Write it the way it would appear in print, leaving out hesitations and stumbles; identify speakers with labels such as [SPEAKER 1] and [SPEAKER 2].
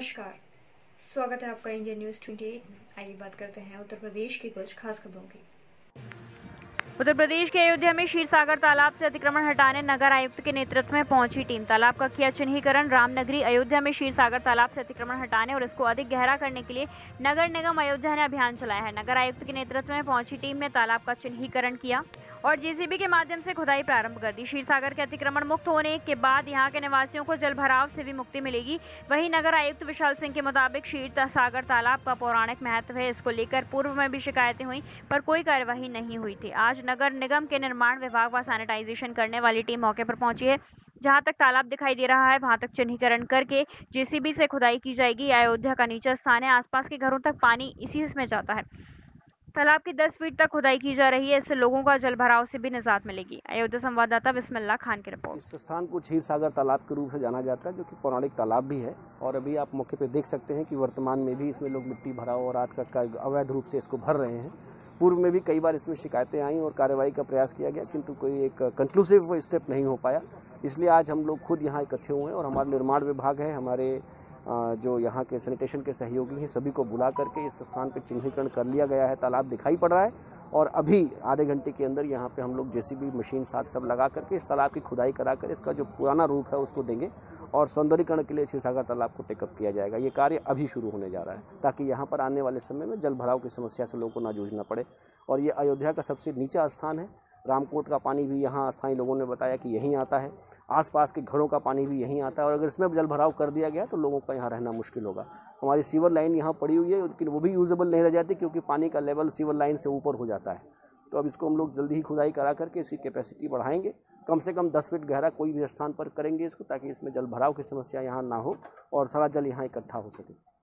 [SPEAKER 1] नमस्कार, स्वागत है आपका इंडिया न्यूज़ 28। आइए बात करते हैं उत्तर प्रदेश की कुछ खास खबरों की। उत्तर प्रदेश के अयोध्या में क्षीरसागर तालाब से अतिक्रमण हटाने नगर आयुक्त के नेतृत्व में पहुंची टीम। तालाब का किया चिन्हीकरण। रामनगरी अयोध्या में क्षीरसागर तालाब से अतिक्रमण हटाने और इसको अधिक गहरा करने के लिए नगर निगम अयोध्या ने अभियान चलाया है। नगर आयुक्त के नेतृत्व में पहुंची टीम ने तालाब का चिन्हीकरण किया और जेसीबी के माध्यम से खुदाई प्रारंभ कर दी। क्षीरसागर के अतिक्रमण मुक्त होने के बाद यहां के निवासियों को जल भराव से भी मुक्ति मिलेगी। वहीं नगर आयुक्त विशाल सिंह के मुताबिक क्षीरसागर तालाब का पौराणिक महत्व है। इसको लेकर पूर्व में भी शिकायतें हुई पर कोई कार्यवाही नहीं हुई थी। आज नगर निगम के निर्माण विभाग व सैनिटाइजेशन करने वाली टीम मौके पर पहुंची है। जहां तक तालाब दिखाई दे रहा है वहां तक चिन्हीकरण करके जेसीबी से खुदाई की जाएगी। अयोध्या का नीचा स्थान है, आसपास के घरों तक पानी इसी में जाता है। तालाब की 10 फीट तक खुदाई की जा रही है। इससे लोगों का जल भराव से भी निजात मिलेगी। अयोध्या संवाददाता बिस्मिल्लाह खान की रिपोर्ट।
[SPEAKER 2] इस स्थान को क्षीरसागर तालाब के रूप से जाना जाता है, जो कि पौराणिक तालाब भी है। और अभी आप मौके पे देख सकते हैं कि वर्तमान में भी इसमें लोग मिट्टी भराव और आज का अवैध रूप से इसको भर रहे हैं। पूर्व में भी कई बार इसमें शिकायतें आई और कार्रवाई का प्रयास किया गया, किंतु कोई एक कंक्लूसिव स्टेप नहीं हो पाया। इसलिए आज हम लोग खुद यहाँ इकट्ठे हुए हैं और हमारा निर्माण विभाग है, हमारे जो यहाँ के सैनिटेशन के सहयोगी हैं, सभी को बुला करके इस स्थान पर चिन्हीकरण कर लिया गया है। तालाब दिखाई पड़ रहा है और अभी आधे घंटे के अंदर यहाँ पे हम लोग जेसीबी मशीन साथ सब लगा करके इस तालाब की खुदाई करा कर इसका जो पुराना रूप है उसको देंगे और सौंदर्यीकरण के लिए क्षीरसागर तालाब को टेकअप किया जाएगा। ये कार्य अभी शुरू होने जा रहा है ताकि यहाँ पर आने वाले समय में जल भराव की समस्या से लोगों को ना जूझना पड़े। और ये अयोध्या का सबसे नीचा स्थान है। रामकोट का पानी भी यहाँ स्थानीय लोगों ने बताया कि यहीं आता है, आसपास के घरों का पानी भी यहीं आता है और अगर इसमें जल भराव कर दिया गया तो लोगों का यहाँ रहना मुश्किल होगा। हमारी सीवर लाइन यहाँ पड़ी हुई है, लेकिन वो भी यूजेबल नहीं रह जाती क्योंकि पानी का लेवल सीवर लाइन से ऊपर हो जाता है। तो अब इसको हम लोग जल्दी ही खुदाई करा करके इसकी कैपेसिटी बढ़ाएंगे। कम से कम 10 फीट गहरा कोई भी स्थान पर करेंगे इसको, ताकि इसमें जल भराव की समस्या यहाँ ना हो और सारा जल यहाँ इकट्ठा हो सके।